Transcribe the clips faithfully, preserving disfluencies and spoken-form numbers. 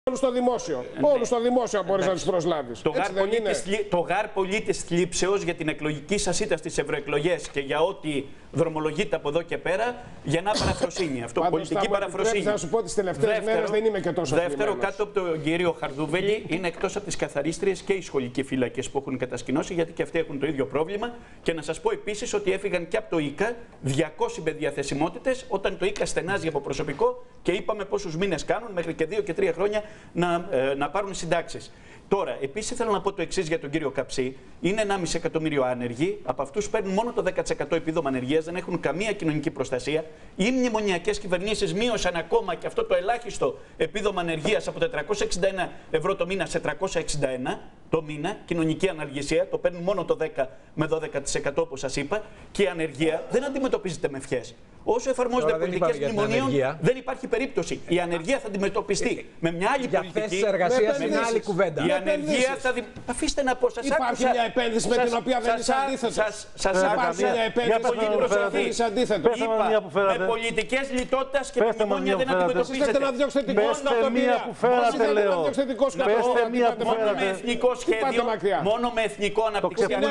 Όλους στο δημόσιο. Ναι. Όλους στο δημόσιο μπορείς να τους προσλάβεις. Το, το γάρ πολίτης θλίψεως για την εκλογική σας ήττα στις ευρωεκλογές και για ό,τι δρομολογείται από εδώ και πέρα, γεννά παραφροσύνη. Αυτό, Πάντως, πολιτική θα παραφροσύνη. Θα σου πω τις τελευταίες δεύτερο, μέρες δεν είμαι και τόσο Δεύτερο, κάτω από τον κύριο Χαρδούβελη, είναι εκτός από τις καθαρίστριες και οι σχολικοί φύλακες που έχουν κατασκηνώσει, γιατί και αυτοί έχουν το ίδιο πρόβλημα. Και να σας πω επίσης ότι έφυγαν και από το ΙΚΑ διακόσιες με διαθεσιμότητες, όταν το ΙΚΑ στενάζει από προσωπικό και είπαμε πόσους μήνες κάνουν, μέχρι και δύο και τρία χρόνια να, ε, να πάρουν συντάξεις. Τώρα, επίσης θέλω να πω το εξής για τον κύριο Καψί. Είναι ενάμιση εκατομμύριο άνεργοι. Από αυτούς παίρνουν μόνο το δέκα τοις εκατό επίδομα ανεργίας, δεν έχουν καμία κοινωνική προστασία. Οι μνημονιακές κυβερνήσεις μείωσαν ακόμα και αυτό το ελάχιστο επίδομα ανεργίας από τετρακόσια εξήντα ένα ευρώ το μήνα σε τριακόσια εξήντα ένα το μήνα. Κοινωνική αναργησία, το παίρνουν μόνο το δέκα με δώδεκα τοις εκατό όπως σας είπα. Και η ανεργία δεν αντιμετωπίζεται με ευχές. Όσο εφαρμόζονται πολιτικές μνημονίων, δεν υπάρχει περίπτωση. Η ανεργία θα αντιμετωπιστεί με μια άλλη πολιτική. Με μια άλλη κουβέντα. Η ανεργία θα δει... Αφήστε να πω, σας άκουσα. Υπάρχει μια επένδυση με την οποία δεν είσαι αντίθετος. Σας άκουσα μια επένδυση πολύ προσοχή. Είπα, με πολιτικές λιτότητας και μνημόνια δεν αντιμετωπίζετε. Να διώξετε την Πέστε μία που φέρατε, λέω. Πέστε μία που μόνο με φέρατε. εθνικό σχέδιο, μόνο με εθνικό αναπτυξιακό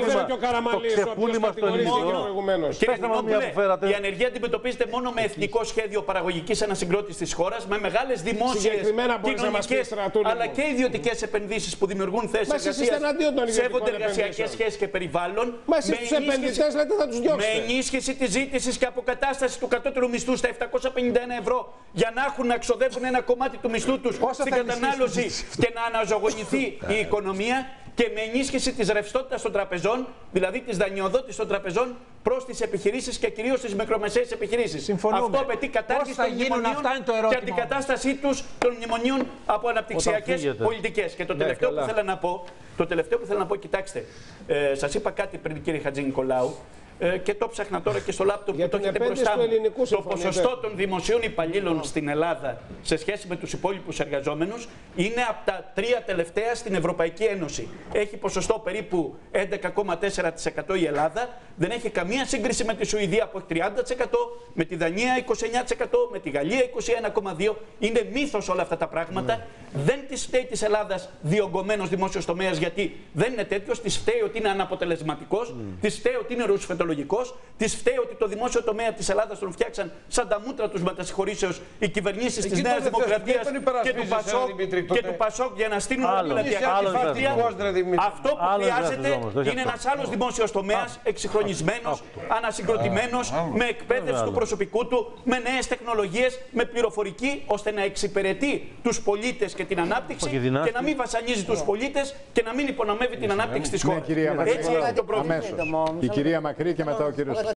σχέδιο. Η ανεργία αντιμετωπίζεται μόνο με εθνικό σχέδιο παραγωγικής ανασυγκρότησης της χώρας, με μεγάλες δημόσιες, κοινωνικές, αλλά και ιδιωτικές επενδύσεις που δημιουργούν θέσεις εργασίας, σέβονται εργασιακές σχέσεις και περιβάλλον. Μα εσείς τους επενδυτές λέτε θα τους διώξετε. Με ενίσχυση της ζήτησης και αποκατάσταση του κατώτερου μισθού στα επτακόσια πενήντα ένα ευρώ, για να έχουν να ξοδεύουν ένα κομμάτι του μισθού τους στην κατανάλωση και να αναζωογονηθεί η οικονομία. Και με ενίσχυση της ρευστότητας των τραπεζών, δηλαδή της δανειοδότησης των τραπεζών προς τις επιχειρήσεις και κυρίως στις μικρομεσαίες επιχειρήσεις. Συμφωνούμε. Αυτό απαιτεί κατάργηση των μνημονίων και αντικατάστασή τους των μνημονίων από αναπτυξιακές πολιτικές. Και το τελευταίο, ναι, που θέλω να πω, το τελευταίο που θέλω να πω, κοιτάξτε, ε, σας είπα κάτι πριν, κύριε Χατζηνικολάου, ε, και το ψάχνα τώρα και στο λάπτοπ που το έχετε μπροστά μου. Το ποσοστό των δημοσίων υπαλλήλων στην Ελλάδα σε σχέση με τους υπόλοιπους εργαζόμενους είναι από τα τρία τελευταία στην Ευρωπαϊκή Ένωση. Έχει ποσοστό περίπου έντεκα κόμμα τέσσερα τοις εκατό η Ελλάδα, δεν έχει καμία σύγκριση με τη Σουηδία που έχει τριάντα τοις εκατό, με τη Δανία είκοσι εννέα τοις εκατό, με τη Γαλλία είκοσι ένα κόμμα δύο τοις εκατό. Είναι μύθος όλα αυτά τα πράγματα. Mm. Δεν της φταίει της Ελλάδας διωγγωμένος δημόσιος τομέας, γιατί δεν είναι τέτοιος. Της φταίει ότι είναι αναποτελεσματικός, mm. της φταίει ότι είναι ρουσφετολογικός, της φταίει ότι το δημόσιο τομέα της Ελλάδας τον φτιάξαν σαν τα μούτρα τους μετασυγχωρήσεως οι κυβερνήσεις της Νέας Δημοκρατίας και του Πασόκ, και του Πασόκ για να στείλουν την αντιφατρία. Αυτό που χρειάζεται είναι ένας άλλος δημόσιος τομέας, εξυγχρονισμένος, ανασυγκροτημένος, με εκπαίδευση του προσωπικού του, με νέες τεχνολογίες, με πληροφορική, ώστε να εξυπηρετεί τους πολίτες και την ανάπτυξη και να μην βασανίζει τους πολίτες και να μην υπονομεύει την ανάπτυξη της χώρας. Έτσι έχει το πρόβλημα. Η κυρία Μακρύ και μετά ο κύριος